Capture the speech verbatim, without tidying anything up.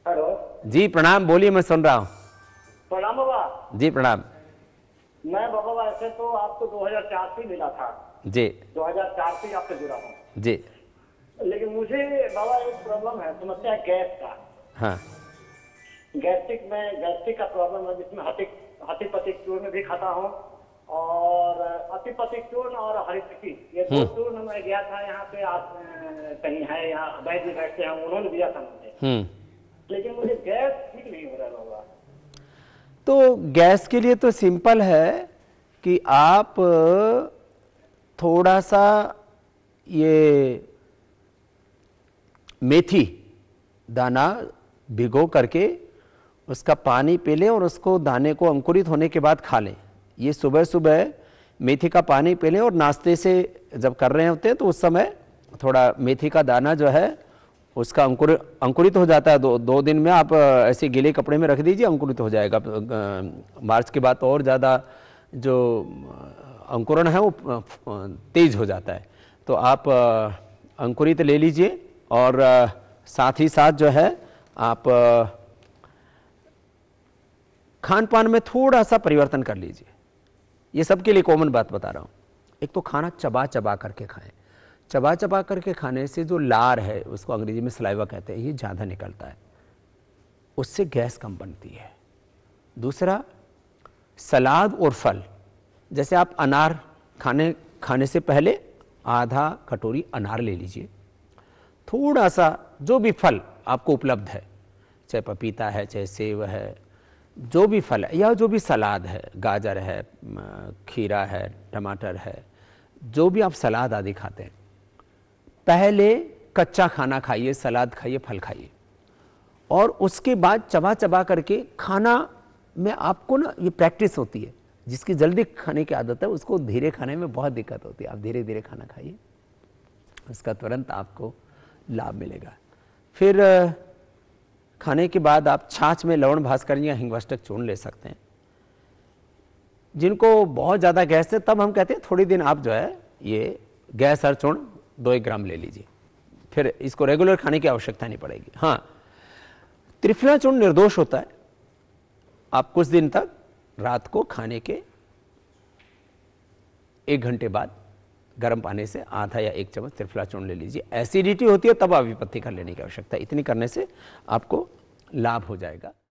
Hello जी प्रणाम, बोलिए, मैं सुन रहा हूँ। प्रणाम बाबा। जी प्रणाम। मैं बाबा वैसे तो आपको दो हज़ार चार से मिला था। जी दो हज़ार चार से आपसे जुड़ा हूँ। जी। लेकिन मुझे बाबा एक प्रॉब्लम है, समस्या है गैस का। हाँ गैस्ट्रिक में गैस्ट्रिक का प्रॉब्लम है, जिसमें हटिक हटिपतिक चूर्ण भी खाता हूँ और अतिपतिक चूर्ण और हरिपति, ये दो चूर्ण मैं गया था यहाँ पे। आप अ, कहीं है यहाँ वैद्य बैठते हैं, उन्होंने दिया था मुझे, हम्म। लेकिन मुझे गैस ठीक नहीं हो रहा बाबा। तो गैस के लिए तो सिंपल है कि आप थोड़ा सा ये मेथी दाना भिगो करके उसका पानी पी लें और उसको दाने को अंकुरित होने के बाद खा लें। ये सुबह सुबह मेथी का पानी पी लें और नाश्ते से जब कर रहे होते हैं तो उस समय थोड़ा मेथी का दाना जो है उसका अंकुर अंकुरित हो जाता है। दो दो दिन में आप ऐसे गीले कपड़े में रख दीजिए, अंकुरित हो जाएगा। मार्च के बाद तो और ज़्यादा जो अंकुरण है वो तेज हो जाता है। तो आप अंकुरित ले लीजिए और साथ ही साथ जो है आप खान पान में थोड़ा सा परिवर्तन कर लीजिए। ये सबके लिए कॉमन बात बता रहा हूँ। एक तो खाना चबा चबा करके खाएं। चबा चबा करके खाने से जो लार है, उसको अंग्रेजी में सलाइवा कहते हैं, ये ज़्यादा निकलता है, उससे गैस कम बनती है। दूसरा, सलाद और फल, जैसे आप अनार खाने खाने से पहले आधा कटोरी अनार ले लीजिए। थोड़ा सा जो भी फल आपको उपलब्ध है, चाहे पपीता है, चाहे सेब है, जो भी फल है, या जो भी सलाद है, गाजर है, खीरा है, टमाटर है, जो भी आप सलाद आदि खाते हैं, पहले कच्चा खाना खाइए, सलाद खाइए, फल खाइए, और उसके बाद चबा चबा करके खाना में आपको ना ये प्रैक्टिस होती है। जिसकी जल्दी खाने की आदत है उसको धीरे खाने में बहुत दिक्कत होती है। आप धीरे धीरे खाना खाइए, उसका तुरंत आपको लाभ मिलेगा। फिर खाने के बाद आप छाछ में लवण भास्कर या हिंगवाष्टक चूर्ण ले सकते हैं। जिनको बहुत ज़्यादा गैस है, तब हम कहते हैं थोड़ी दिन आप जो है ये गैस हर चूर्ण दो एक ग्राम ले लीजिए, फिर इसको रेगुलर खाने की आवश्यकता नहीं पड़ेगी। हाँ, त्रिफला चूर्ण निर्दोष होता है। आप कुछ दिन तक रात को खाने के एक घंटे बाद गर्म पानी से आधा या एक चम्मच त्रिफला चूर्ण ले लीजिए। एसिडिटी होती है तब आप विपत्ति कर लेने की आवश्यकता है। इतनी करने से आपको लाभ हो जाएगा।